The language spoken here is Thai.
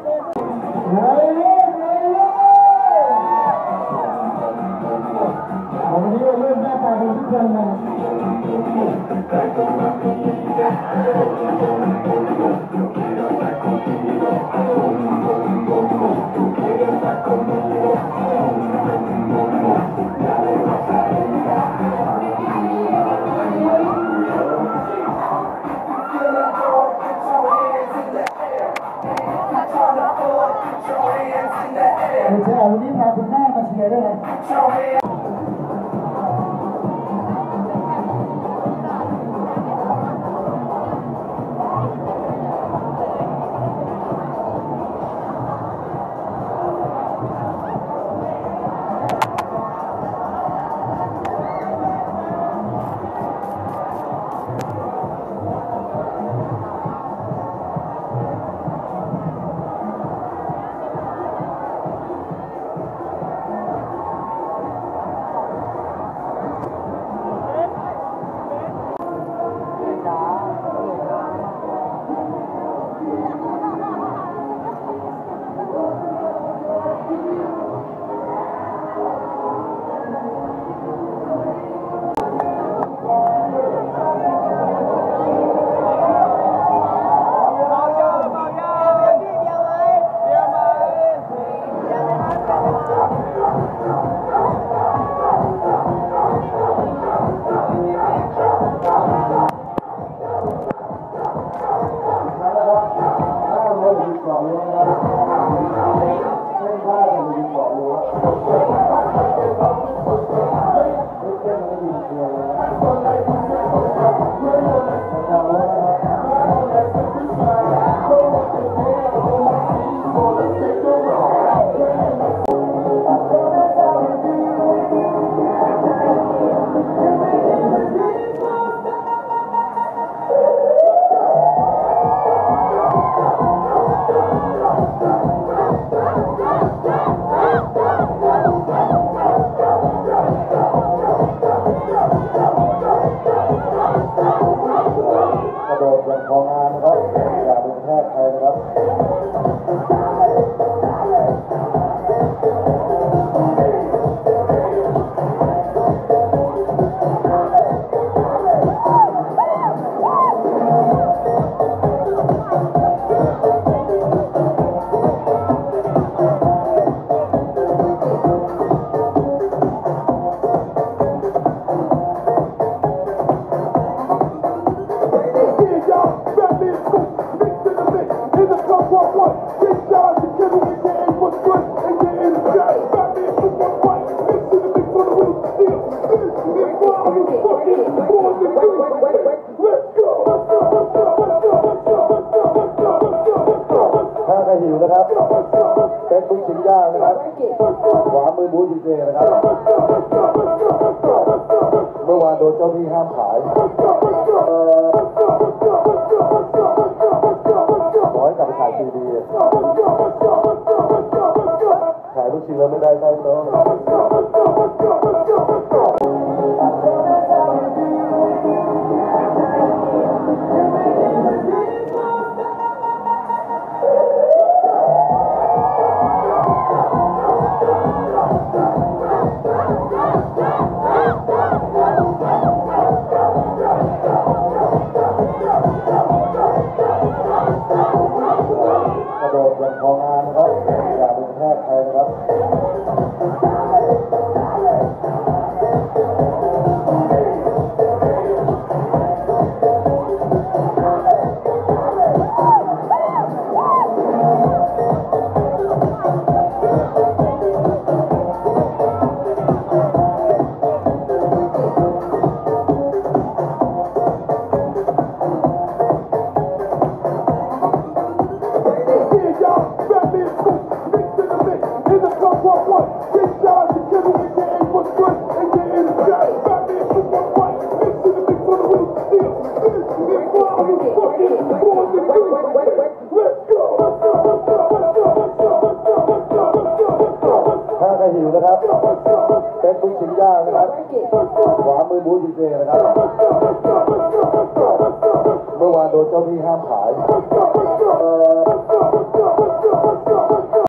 วันนี้เราเริ่มหน้าตาเป็นที่เดิมเลยวันนี้พาคุณแม่มาเชียร์ด้วยนะของงานนะครับจากเป็นแพทย์ไทยนะครับถ้าใครหิวนะครับเป็นทุกชิ้นย่างนะครับขวามือบูธดีเจนะครับเมื่อวานโดนเจ้าที่ห้ามขายขอให้กลับไปขายซีดีขายทุกชิ้นแล้วไม่ได้ใต้โต๊ะของงานนะครับจากเป็นแพทย์ไทยนะครับถ้าใครหิวนะครับเป็นทุกชิ้นย่างนะครับขวามือบูธดีเจนะครับเมื่อวานโดนเจ้าที่ห้ามขาย